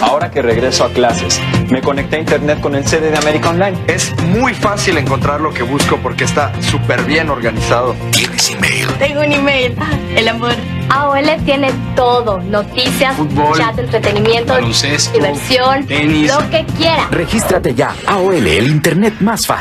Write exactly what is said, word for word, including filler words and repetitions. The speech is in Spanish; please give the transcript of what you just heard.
Ahora que regreso a clases, me conecté a internet con el C D de América Online. Es muy fácil encontrar lo que busco porque está súper bien organizado. ¿Tienes email? Tengo un email. Ah, el amor. A O L tiene todo. Noticias, fútbol, chat, entretenimiento, baloncesto, diversión, tenis. lo que quiera. Regístrate ya. A O L, el internet más fácil.